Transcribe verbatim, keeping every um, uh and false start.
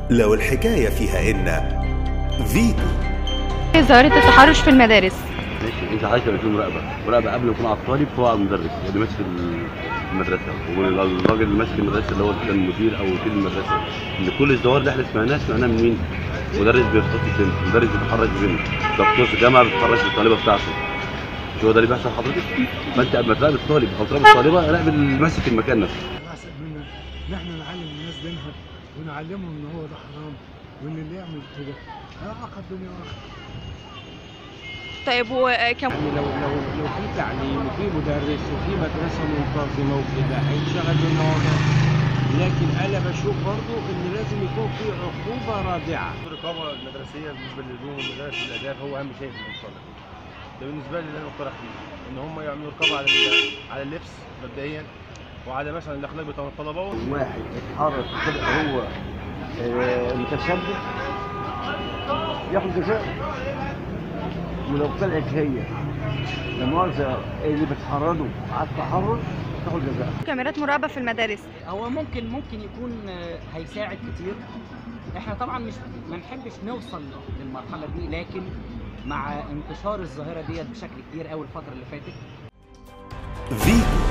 لو الحكاية فيها إن فيتو. ظاهرة التحرش في المدارس. ماشي، انت عايز يبقى في مراقبه، مراقبه قبل ما يكون على الطالب فهو على المدرس اللي ماسك المدرسه، والراجل اللي ماسك المدرسه اللي هو كان المدير او وكيل المدرسه. ان كل الظواهر اللي احنا سمعناها سمعناها من مين؟ مدرس بيغتصب بنت، مدرس بيتحرش ببنت، دكتور جامعه بيتحرش بالطالبه بتاعته. مش هو ده اللي بيحصل حضرتك؟ فانت قبل ما تراقب الطالب او تراقب الطالبه راقب اللي ماسك المكان نفسه. احسن منا ان احنا نعلم الناس دينها ونعلمهم ان هو ده حرام، وان اللي يعمل كده هيعاقب دنيا واخره. طيب وكم يعني لو لو لو في تعليم وفي مدرس وفي مدرسه منتظمه وكده هيتشغل بالمواضيع، لكن انا بشوف برضو ان لازم يكون في عقوبه رادعه. الرقابه المدرسيه بالنسبه للهدوم والمدارس والاداب هو اهم شيء في المصطلح. ده بالنسبه لي اللي انا مقترح فيه ان هم يعملوا رقابه على على اللبس مبدئيا، وعلى مثلا الاخلاق بتاع الطلبه. واحد اتحرك وطلع هو متسبب ياخد جزاء، ولو طلعت هي لمؤاخذة اللي بتحرضه على التحرش تاخد جزاء. كاميرات مراقبة في المدارس. هو ممكن ممكن يكون هيساعد كتير. احنا طبعا مش ما نحبش نوصل للمرحلة دي، لكن مع انتشار الظاهرة ديت بشكل كبير قوي الفترة اللي فاتت. فيتو.